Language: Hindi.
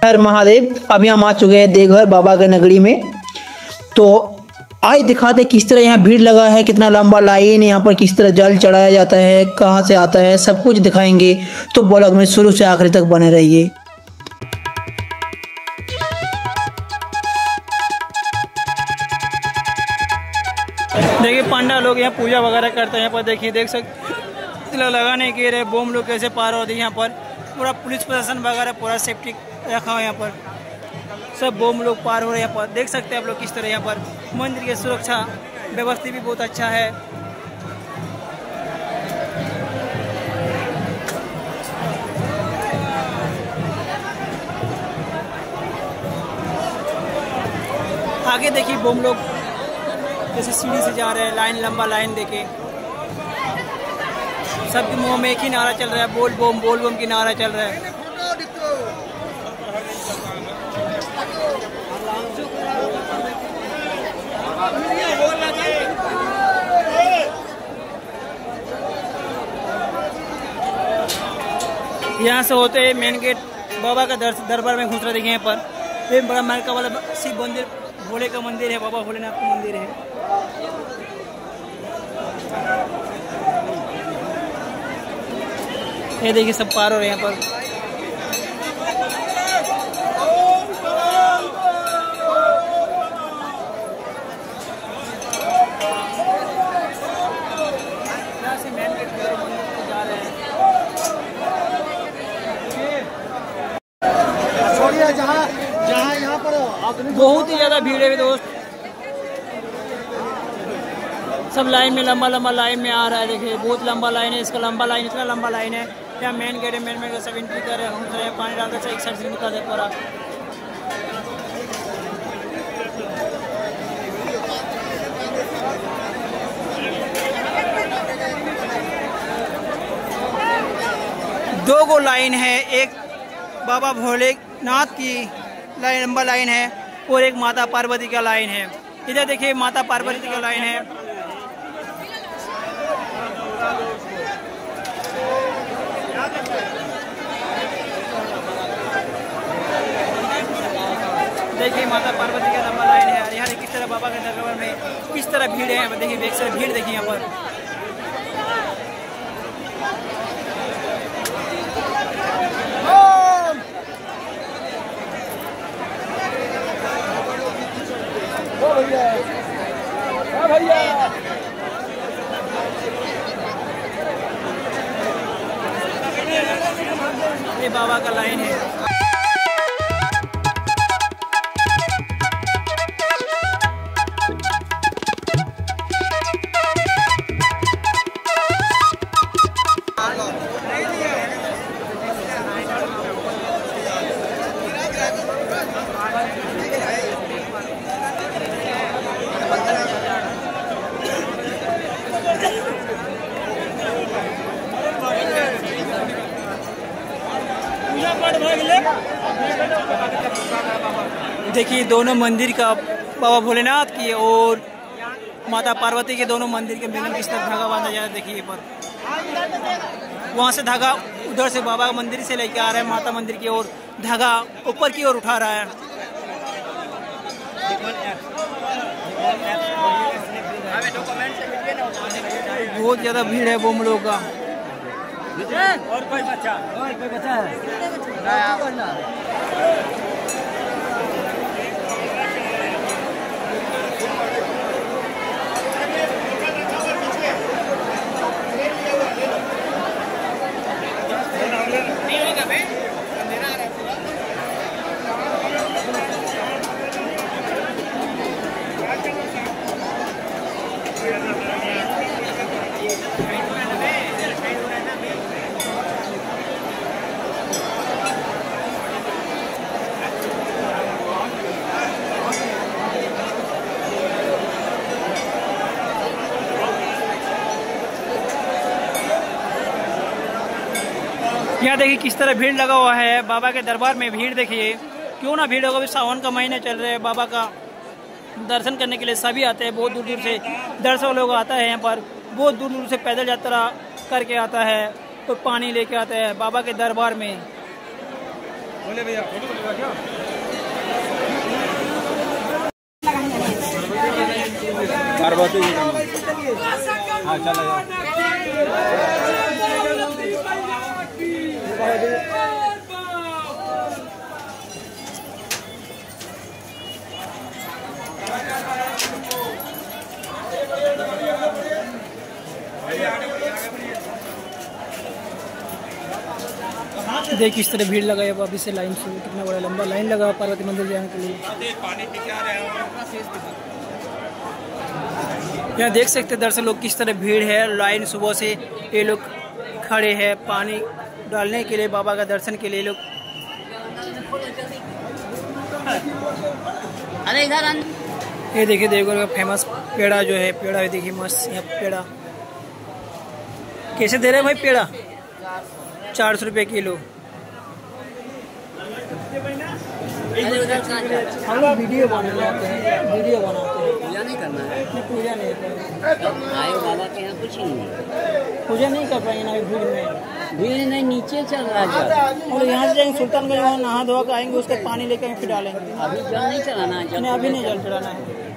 हर महादेव। अभी हम आ चुके हैं देवघर बाबा के नगरी में। तो आए दिखाते किस तरह यहाँ भीड़ लगा है, कितना लंबा लाइन, यहाँ पर किस तरह जल चढ़ाया जाता है, कहाँ से आता है, सब कुछ दिखाएंगे। तो ब्लॉग में शुरू से आखिर तक बने रहिए। देखिए पंडा लोग यहाँ पूजा वगैरह करते हैं। यहाँ पर देखिए, देख सकते लगाने के रहे बोम लोग कैसे पार होते हैं। यहाँ पर पूरा पुलिस प्रशासन वगैरह पूरा सेफ्टी रखा हुआ है। यहाँ पर सब बोम लोग पार हो रहे हैं। यहाँ पर देख सकते हैं आप लोग किस तरह यहाँ पर मंदिर की सुरक्षा व्यवस्था भी बहुत अच्छा है। आगे देखिए बोम लोग जैसे सीढ़ी से जा रहे हैं, लाइन लंबा लाइन देके। सबके मुंह में एक ही नारा चल रहा है, बोल बम की नारा चल रहा है। यहाँ से होते हैं मेन गेट बाबा का दरबार में घुस रहे। देखिए यहाँ पर एक बड़ा महल वाला शिव मंदिर, भोले का मंदिर है, बाबा भोलेनाथ का मंदिर है। ये देखिए सब पार हो रहे हैं यहाँ पर। बहुत ही ज्यादा भीड़ है दोस्त। सब लाइन में लंबा लाइन में आ रहा है। देखिए बहुत लंबा लाइन है, इसका लंबा लाइन, इतना लंबा लाइन है। यहाँ मेन गेट है, मेन गेट सब एंट्री कर रहे हैं, पानी डालकर से एक साइड से निकल है पूरा। दो गो लाइन है, एक बाबा भोलेनाथ की लाइन लंबा लाइन है और एक माता पार्वती का लाइन है। इधर देखिए माता पार्वती का लाइन है। देखिए माता पार्वती का लंबा लाइन है। यहाँ किस तरह बाबा के दरबार में किस तरह भीड़ है। देखिए भीड़ देखिए यहाँ पर। ये बाबा का लाइन है। देखिए दोनों मंदिर का, बाबा भोलेनाथ की और माता पार्वती के दोनों मंदिर के मिलन किस तरह धागा बांधा जा रहा है। देखिए पर वहाँ से धागा उधर से बाबा मंदिर से लेके आ रहा है माता मंदिर की ओर, धागा ऊपर की ओर उठा रहा है। बहुत ज्यादा भीड़ है बोम लोग का। और कोई बच्चा है? यहाँ देखिए किस तरह भीड़ लगा हुआ है बाबा के दरबार में। भीड़ देखिए, क्यों ना भीड़ होगा, अभी सावन का महीना चल रहा है। बाबा का दर्शन करने के लिए सभी आते हैं, बहुत दूर दूर से दर्शक लोग आता है यहाँ पर। बहुत दूर दूर से पैदल यात्रा करके आता है, तो पानी लेके आता है बाबा के दरबार में। हाँ चलो देख किस तरह भीड़ लगा है अभी से लाइन से, कितना बड़ा लंबा लाइन लगा पार्वती मंदिर जाने के लिए। यहाँ देख सकते दर्शक लोग किस तरह भीड़ है, लाइन सुबह से ये लोग खड़े हैं पानी डालने के लिए, बाबा का दर्शन के लिए लोग। अरे इधर ये देखिए देवघर का फेमस पेड़ा जो है, पेड़ा देखिए मस्त। यहाँ पेड़ा कैसे दे रहे हैं भाई? पेड़ा 400 रुपये किलो। हम लोग वीडियो बनाते हैं, वीडियो बनाते हैं। पूजा नहीं करना है, पूजा नहीं करना। आए बाबा के यहाँ कुछ नहीं है, पूजा नहीं कर पाएंगे ना भीड़ में। भीड़ नहीं, नीचे चल रहा है। और यहाँ से जाएंगे सुल्तानगंज, वहाँ नहा धोआ के आएंगे, उसके पानी लेकर फिर डालेंगे। अभी जल नहीं चलाना है, अभी नहीं जल चढ़ाना है।